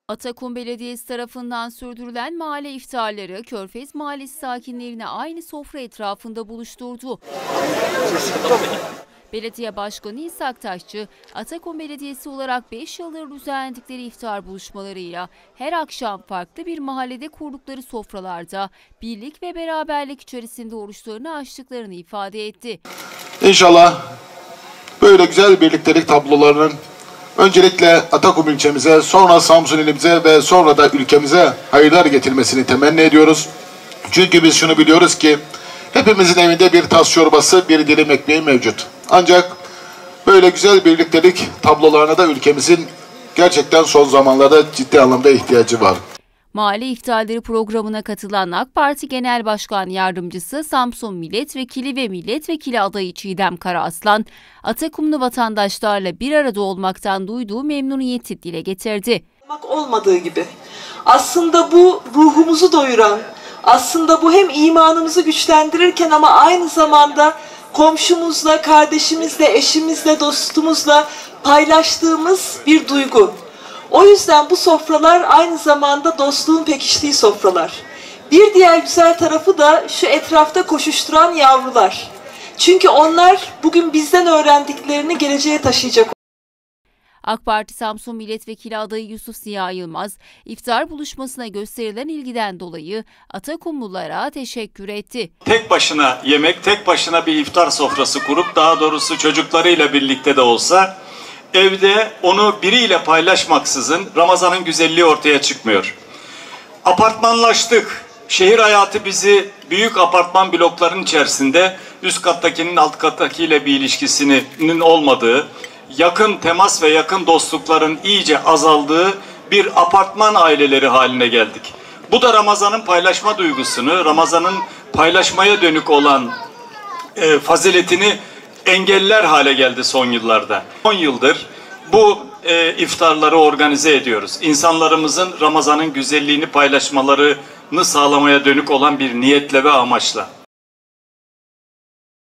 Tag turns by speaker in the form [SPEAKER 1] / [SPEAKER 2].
[SPEAKER 1] Atakum Belediyesi tarafından sürdürülen mahalle iftarları Körfez Mahallesi sakinlerini aynı sofra etrafında buluşturdu. Belediye Başkanı İshak Taşçı, Atakum Belediyesi olarak 5 yıldır düzenledikleri iftar buluşmalarıyla her akşam farklı bir mahallede kurdukları sofralarda birlik ve beraberlik içerisinde oruçlarını açtıklarını ifade etti.
[SPEAKER 2] İnşallah böyle güzel birliktelik tablolarının öncelikle Atakum ilçemize, sonra Samsun ilimize ve sonra da ülkemize hayırlar getirmesini temenni ediyoruz. Çünkü biz şunu biliyoruz ki hepimizin evinde bir tas çorbası, bir dilim ekmeği mevcut. Ancak böyle güzel birliktelik tablolarına da ülkemizin gerçekten son zamanlarda ciddi anlamda ihtiyacı var.
[SPEAKER 1] Mahalle iftarları programına katılan AK Parti Genel Başkan Yardımcısı Samsun Milletvekili ve Milletvekili adayı Çiğdem Karaaslan, Atakumlu vatandaşlarla bir arada olmaktan duyduğu memnuniyeti dile getirdi.
[SPEAKER 3] Olmadığı gibi aslında bu ruhumuzu doyuran, aslında bu hem imanımızı güçlendirirken ama aynı zamanda komşumuzla, kardeşimizle, eşimizle, dostumuzla paylaştığımız bir duygu. O yüzden bu sofralar aynı zamanda dostluğun pekiştiği sofralar. Bir diğer güzel tarafı da şu etrafta koşuşturan yavrular. Çünkü onlar bugün bizden öğrendiklerini geleceğe taşıyacak.
[SPEAKER 1] AK Parti Samsun Milletvekili adayı Yusuf Ziya Yılmaz, iftar buluşmasına gösterilen ilgiden dolayı Atakumlulara teşekkür etti.
[SPEAKER 4] Tek başına yemek, tek başına bir iftar sofrası kurup, daha doğrusu çocuklarıyla birlikte de olsa, evde onu biriyle paylaşmaksızın Ramazan'ın güzelliği ortaya çıkmıyor. Apartmanlaştık. Şehir hayatı bizi büyük apartman blokların içerisinde üst kattakinin alt kattakiyle bir ilişkisinin olmadığı, yakın temas ve yakın dostlukların iyice azaldığı bir apartman aileleri haline geldik. Bu da Ramazan'ın paylaşma duygusunu, Ramazan'ın paylaşmaya dönük olan faziletini engeller hale geldi son yıllarda. 10 yıldır bu iftarları organize ediyoruz. İnsanlarımızın Ramazan'ın güzelliğini paylaşmalarını sağlamaya dönük olan bir niyetle ve amaçla.